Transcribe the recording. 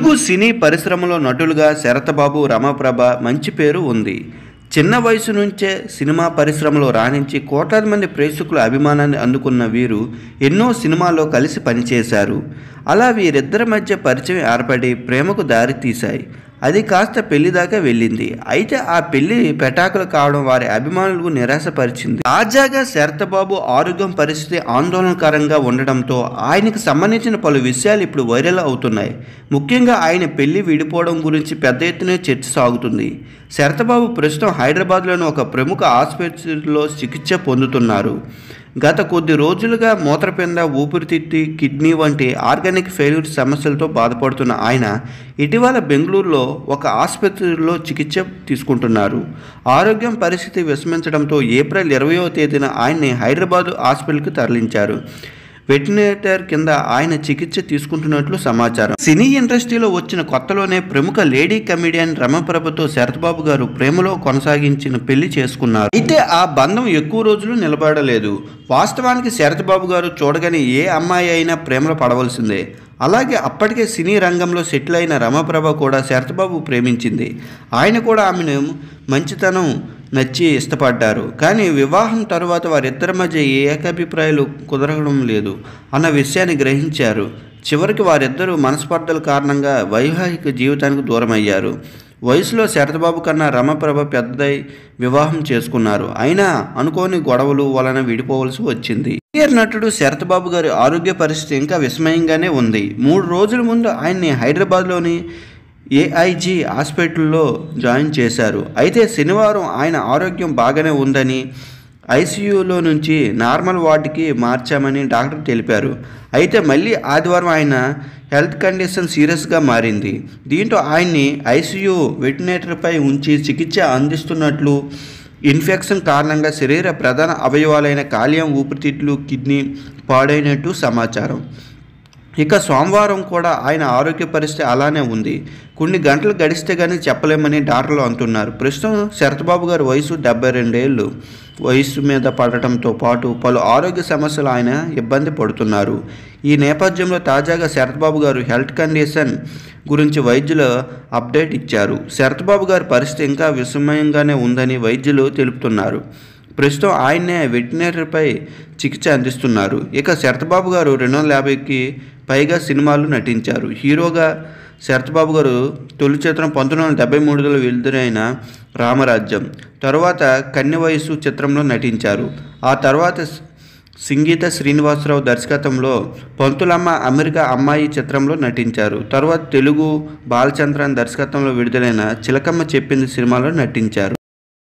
తెలుగు సినీ పరిశ్రమలో నటులుగా శరతబాబు, రమప్రభ మంచి పేరు ఉంది. చిన్న వయసు నుంచే సినిమా పరిశ్రమలో రాణించి కోట్లాది మంది ప్రేక్షకుల అభిమానాన్ని అందుకున్న వీరు ఎన్నో సినిమాల్లో కలిసి పనిచేశారు. అలా వీరిద్దరి మధ్య పరిచయం ఏర్పడి ప్రేమకు దారితీశాయి. అది కాస్త పెళ్లి దాకా వెళ్ళింది. అయితే ఆ పెళ్లి పెటాకులు కావడం వారి అభిమానులకు నిరాశపరిచింది. తాజాగా శరతబాబు ఆరోగ్యం పరిస్థితి ఆందోళనకరంగా ఉండడంతో ఆయనకు సంబంధించిన పలు విషయాలు ఇప్పుడు వైరల్ అవుతున్నాయి. ముఖ్యంగా ఆయన పెళ్లి విడిపోవడం గురించి పెద్ద ఎత్తున చర్చ సాగుతుంది. శరతబాబు ప్రస్తుతం హైదరాబాద్లోని ఒక ప్రముఖ ఆసుపత్రిలో చికిత్స పొందుతున్నారు. గత కొద్ది రోజులుగా మూత్రపిండ, ఊపిరితిత్తి, కిడ్నీ వంటి ఆర్గానిక్ ఫెయిల్యూర్ సమస్యలతో బాధపడుతున్న ఆయన ఇటీవల బెంగళూరులో ఒక ఆసుపత్రిలో చికిత్స తీసుకుంటున్నారు. ఆరోగ్యం పరిస్థితి విషమించడంతో ఏప్రిల్ 20వ తేదీన ఆయన్ని హైదరాబాద్ హాస్పిటల్కి తరలించారు. వెంటిలేటర్ కింద ఆయన చికిత్స తీసుకుంటున్నట్లు సమాచారం. సినీ ఇండస్ట్రీలో వచ్చిన కొత్తలోనే ప్రముఖ లేడీ కమెడియన్ రమప్రభతో శరతబాబు గారు ప్రేమలో కొనసాగించిన పెళ్లి చేసుకున్నారు. అయితే ఆ బంధం ఎక్కువ రోజులు నిలబడలేదు. వాస్తవానికి శరతబాబు గారు చూడగానే ఏ అమ్మాయి అయినా ప్రేమలో పడవలసిందే. అలాగే అప్పటికే సినీ రంగంలో సెటిల్ అయిన రమప్రభ కూడా శరతబాబు ప్రేమించింది. ఆయన కూడా ఆమెను మంచితనం నచ్చి ఇష్టపడ్డారు. కానీ వివాహం తరువాత వారిద్దరి మధ్య ఏ ఏకాభిప్రాయాలు కుదరడం లేదు అన్న విషయాన్ని గ్రహించారు. చివరికి వారిద్దరూ మనస్పర్ధల కారణంగా వైవాహిక జీవితానికి దూరమయ్యారు. వయసులో శరతబాబు కన్నా రమప్రభ పెద్దదై వివాహం చేసుకున్నారు. అయినా అనుకోని గొడవలు వలన విడిపోవలసి వచ్చింది. సీనియర్ నటుడు శరతబాబు గారి ఆరోగ్య పరిస్థితి ఇంకా విస్మయంగానే ఉంది. 3 రోజుల ముందు ఆయన్ని హైదరాబాద్లోని ఏఐజీ హాస్పిటల్లో జాయిన్ చేశారు. అయితే శనివారం ఆయన ఆరోగ్యం బాగానే ఉందని, ఐసీయూలో నుంచి నార్మల్ వార్డుకి మార్చామని డాక్టర్ తెలిపారు. అయితే మళ్ళీ ఆదివారం ఆయన హెల్త్ కండిషన్ సీరియస్గా మారింది. దీంతో ఆయన్ని ఐసీయూ వెంటిలేటర్పై ఉంచి చికిత్స అందిస్తున్నట్లు, ఇన్ఫెక్షన్ కారణంగా శరీర ప్రధాన అవయవాలైన కాలేయం, ఊపిరితిత్తులు, కిడ్నీ పాడైనట్టు సమాచారం. ఇక సోమవారం కూడా ఆయన ఆరోగ్య పరిస్థితి అలానే ఉంది. కొన్ని గంటలు గడిస్తే కానీ చెప్పలేమని డాక్టర్లు అంటున్నారు. ప్రస్తుతం శరతబాబు గారి వయసు 72 ఏళ్ళు. వయసు మీద పడటంతో పాటు పలు ఆరోగ్య సమస్యలు ఆయన ఇబ్బంది పడుతున్నారు. ఈ నేపథ్యంలో తాజాగా శరతబాబు గారు హెల్త్ కండిషన్ గురించి వైద్యులు అప్డేట్ ఇచ్చారు. శరతబాబు గారి పరిస్థితి ఇంకా విషమయంగానే ఉందని వైద్యులు తెలుపుతున్నారు. ప్రస్తుతం ఆయన్నే వెంటిలేటర్పై చికిత్స అందిస్తున్నారు. ఇక శరతబాబు గారు 250కి పైగా సినిమాలు నటించారు. హీరోగా శరతబాబు గారు తొలి చిత్రం 1973లో విడుదలైన రామరాజ్యం, తరువాత కన్య వయసు చిత్రంలో నటించారు. ఆ తర్వాత సంగీత శ్రీనివాసరావు దర్శకత్వంలో పంతులమ్మ అమెరికా అమ్మాయి చిత్రంలో నటించారు. తర్వాత తెలుగు బాలచంద్రన్ దర్శకత్వంలో విడుదలైన చిలకమ్మ చెప్పింది సినిమాలో నటించారు.